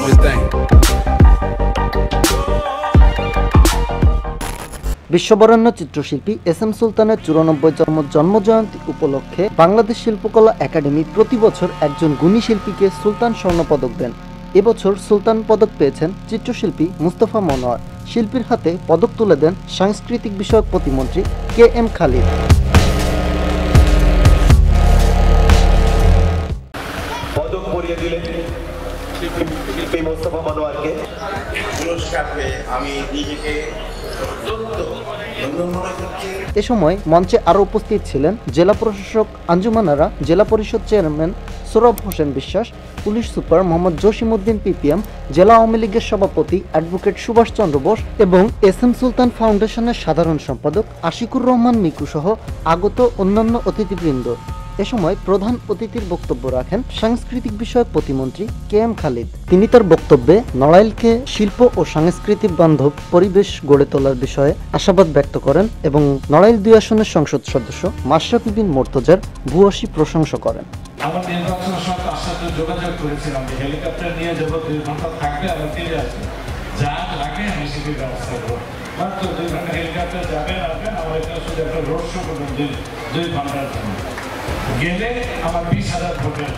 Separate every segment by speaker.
Speaker 1: everything.
Speaker 2: বিশ্ববরেণ্য চিত্রশিল্পী SM. সুলতানের 94তম জন্মজয়ন্তী উপলক্ষে বাংলাদেশ শিল্পকলা একাডেমি প্রতি বছর একজন গুণী শিল্পীকে সুলতান স্বর্ণপদক দেন। এবছর সুলতান পদক পেয়েছেন চিত্রশিল্পী মুস্তাফা মনোয়ার। শিল্পীর হাতে পদক তুলে দেন সাংস্কৃতিক বিষয়ক প্রতিমন্ত্রী কে.এম. খালিদ।
Speaker 3: পদক পরিয়ে দিলেন শিল্পী মুস্তাফা মনোয়ারকে। পুরস্কার পেয়ে আমি নিজেকে
Speaker 2: এ সময় মঞ্চে আরও উপস্থিত ছিলেন জেলা প্রশাসক আঞ্জুমান আরা, জেলা পরিষদ chairman Sohrab Hossain Biswas, police super Mohammad Jasimuddin PPM, জেলা আওয়ামী লীগের সভাপতি অ্যাডভোকেট সুভাষ চন্দ্র বোস এবং এস.এম. সুলতান ফাউন্ডেশনের সাধারণ সম্পাদক আশিকুর রহমান মিকু সহ আগত অন্যান্য অতিথিবৃন্দ। এ সময় প্রধান অতিথির বক্তব্য রাখেন সাংস্কৃতিক বিষয়ক প্রতিমন্ত্রী কে.এম. খালিদ। তিনি তার বক্তব্যে নড়াইলকে শিল্প ও সাংস্কৃতিক বান্ধব পরিবেশ গড়ে তোলার বিষয়ে আশাবাদ ব্যক্ত করেন এবং নড়াইল 2 আসনের সংসদ সদস্য মাশরাফি বিন মুর্তজার ভূয়সী প্রশংসা করেন।
Speaker 4: আমার নির্বাচনের সময় তার সাথে যোগাযোগ করেছিলাম যে হেলিকপ্টার নিয়ে যাব, 2 ঘন্টা থাকবে আর ফিরে আসবে, যা লাগে আমি সেটি ব্যবস্থা করবো। মাত্র 2 ঘন্টা হেলিকপ্টার যাবেন আসবেন, আমার এখানে শুধু একটা রোড শো করবেন 2 ঘন্টার জন্য। গেলে আমার 20,000 ভোটের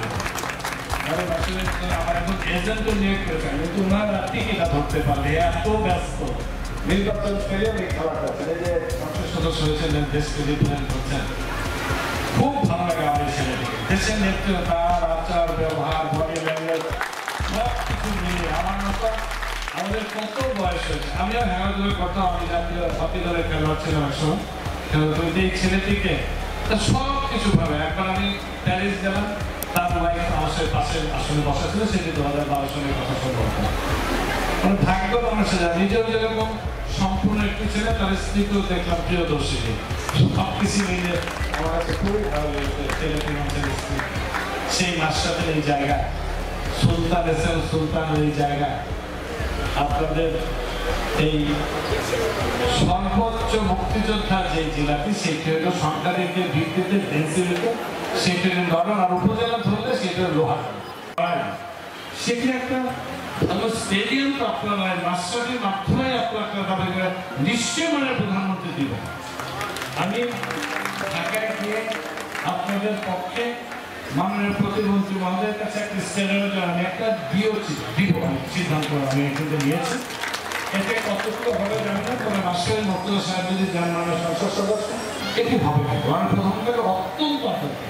Speaker 4: আমার এখন এজেন্টও নিয়োগ করেছেন, কিন্তু ওনারা টিকিটা ধরতে পারলে এত ব্যস্ত নির্বাচন পেরিয়ে খেলা করছেন। এই যে সংসদ সদস্য হয়েছিলেন, দেশকে রিপ্রেজেন্ট করছেন, খুব ভালো লাগে আমাদের ছেলেটিকে। দেশের নেতৃত্ব, তার আচার ব্যবহার, বডি ল্যাঙ্গুয়েজ সব কিছু মিলিয়ে আমার মতো আমাদের কত বয়স হয়েছে। আমিও হেমাদুলের কথা, আমি জাতীয় হকি দলের খেলোয়াড় ছিলাম একসময়। এই ছেলেটিকে সব কিছু ভাবে একবার আমি প্যারিস গেলাম, তার ওয়াইফ আমার সাথে পাশের আসনে বসা ছিল, সেটি 2012 সালের কথা সম্ভব মানে ভাগ্য মানুষের নিজেও যেরকম সম্পূর্ণ একটি ছেলে, তার স্ত্রীকেও দেখলাম প্রিয়দর্শিনী। সব কিছু মিলে আমার কাছে খুবই ভালো লেগেছে ছেলেটি মানুষের স্ত্রী। সেই মাসটাতে এই জায়গা সুলতান এস.এম. সুলতানের এই জায়গা আপনাদের এই সর্বোচ্চ মুক্তিযোদ্ধার যে জেলাটি, সেটি হলো সরকারের ভিত্তিতে ডেন্সিটিতে, সেটি নরম আর উপজেলা ধরলে সেটা লোহার। সেটি একটা স্টেডিয়াম তো আপনার মাস্টারের মাধ্যমে আপনার নিশ্চয় মানে প্রধানমন্ত্রী দিবেন। আমি ঢাকায় গিয়ে আপনাদের পক্ষে মাননীয় প্রতিমন্ত্রী মহোদয়ের কাছে একটা স্টেডিয়ামের জন্য আমি একটা দিব সিদ্ধান্ত আমি এখানে নিয়েছি। এতে কতগুলো হবে জানি না, তবে মাস্টারের মর্তজা সাহেব যদি যান মানে সংসদ সদস্য, এটি হবে কিন্তু আমি প্রথম থেকে অত্যন্ত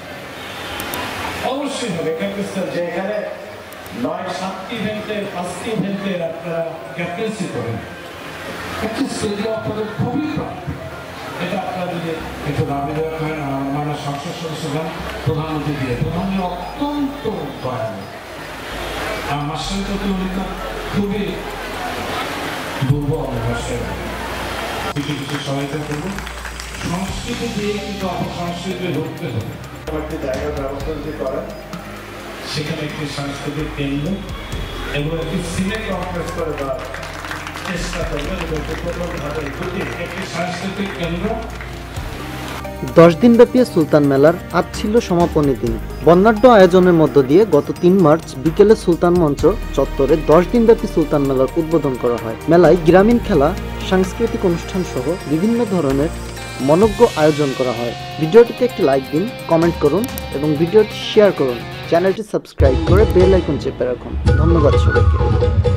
Speaker 4: অবশ্যই হবে। যে এখানে 9-7টি ইভেন্টে 5টি ইভেন্টে আপনারা ক্যাপ্টেন্সি করেন, একটি স্টেডিয়াম আপনাদের খুবই প্রাপ্য। এটা আপনারা যদি একটু দাবি দেওয়া করেন, মানে সংসদ সদস্য যান প্রধানমন্ত্রী দিয়ে, প্রধানমন্ত্রী অত্যন্ত দয়ালু। আর মাস্টারের প্রতি উনি খুবই দুর্বল ভাষায় কিছু কিছু সহায়তা করব। সংস্কৃতি দিয়ে কিন্তু অপসংস্কৃতি রুখতে হবে। একটি জায়গার ব্যবস্থা যদি করেন, সেখানে একটি সাংস্কৃতিক কেন্দ্র এবং একটি সিনেট কমপ্লেক্স করে দেওয়ার চেষ্টা করবেন এবং একটি সাংস্কৃতিক কেন্দ্র।
Speaker 2: 10 দিনব্যাপী সুলতান মেলার আজ ছিল সমাপনী দিন। বর্ণাঢ্য আয়োজনের মধ্য দিয়ে গত 3 মার্চ বিকেলে সুলতান মঞ্চ চত্বরে 10 দিনব্যাপী সুলতান মেলার উদ্বোধন করা হয়। মেলায় গ্রামীণ খেলা, সাংস্কৃতিক অনুষ্ঠান সহ বিভিন্ন ধরনের মনোজ্ঞ আয়োজন করা হয়। ভিডিওটিতে একটি লাইক দিন, কমেন্ট করুন এবং ভিডিওটি শেয়ার করুন। চ্যানেলটি সাবস্ক্রাইব করে বেল আইকন চেপে রাখুন। ধন্যবাদ সবাইকে।